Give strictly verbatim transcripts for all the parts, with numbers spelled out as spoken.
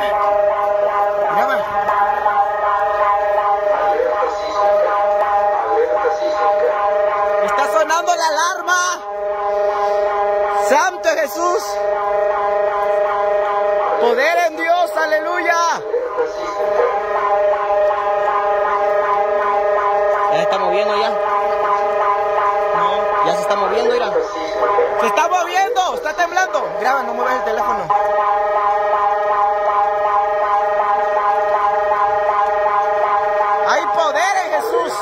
Graba. Está sonando la alarma. Santo Jesús. Poder en Dios, aleluya. Ya se está moviendo ya. No, ya se está moviendo, mira. Se está moviendo, está temblando. Graba, no muevas el teléfono. Hay poder en Jesús.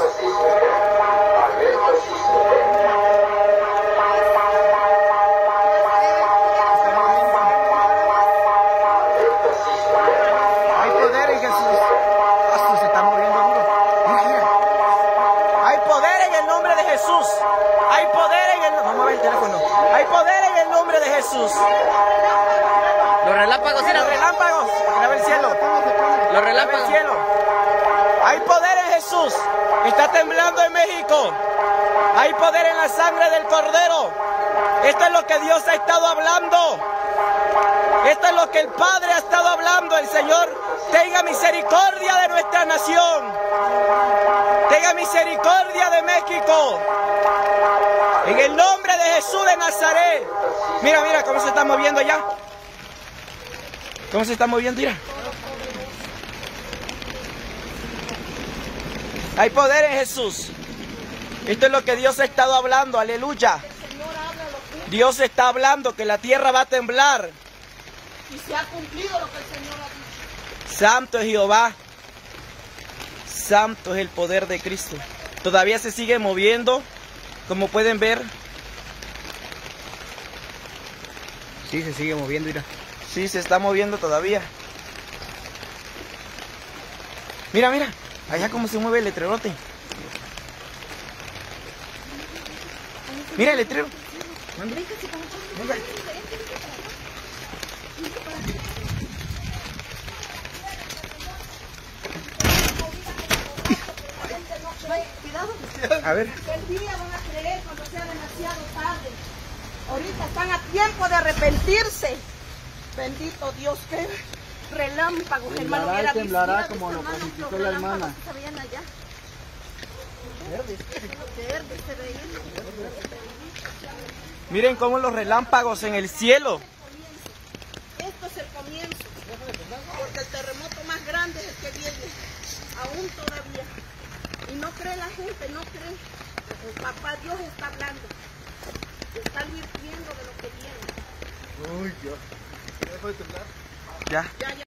Hay poder en Jesús. Ah, se está moviendo duro. Mira, mira. Hay poder en el nombre de Jesús. Hay poder en el... Vamos a ver el teléfono. Hay poder en el nombre de Jesús. Los relámpagos, Los relámpagos. Graba el cielo. Los relámpagos. El cielo. Hay poder en Jesús. Está temblando en México. Hay poder en la sangre del Cordero. Esto es lo que Dios ha estado hablando. Esto es lo que el Padre ha estado hablando. El Señor tenga misericordia de nuestra nación. Tenga misericordia de México. En el nombre de Jesús de Nazaret. Mira, mira cómo se está moviendo ya. ¿Cómo se está moviendo? Mira. Hay poder en Jesús. Esto es lo que Dios ha estado hablando. Aleluya. Dios está hablando que la tierra va a temblar. Y se ha cumplido lo que el Señor ha dicho. Santo es Jehová. Santo es el poder de Cristo. Todavía se sigue moviendo. Como pueden ver. Sí, se sigue moviendo, mira. Sí, se está moviendo todavía. Mira, mira. Allá cómo se mueve el letrerote. Mira el letrero. Venga. A ver. El día van a creer cuando sea demasiado tarde. Ahorita están a tiempo de arrepentirse. Bendito Dios, qué relámpagos, hermano. Temblará, temblará Mira, como lo hermanos, profetizó los la relámpagos hermana. que se veían allá. Verdes, verdes se veían. Miren cómo los relámpagos en el cielo. Esto es el comienzo. Porque el terremoto más grande es el que viene. Aún todavía. Y no cree la gente, no cree. El papá Dios está hablando. Está advirtiendo de lo que viene. Uy, Dios. ¿Ya dejó de temblar? Ya. Ya, ya.